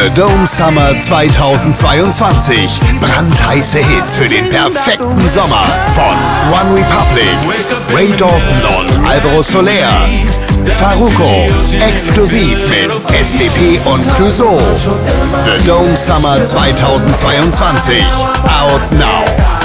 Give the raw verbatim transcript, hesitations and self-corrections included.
The Dome Summer zweitausendzweiundzwanzig. Brandheiße Hits für den perfekten Sommer von OneRepublic, Ray Dalton und Alvaro Soler. Farruko, exklusiv mit S D P und Clueso. The Dome Summer zweitausendzweiundzwanzig. Out now.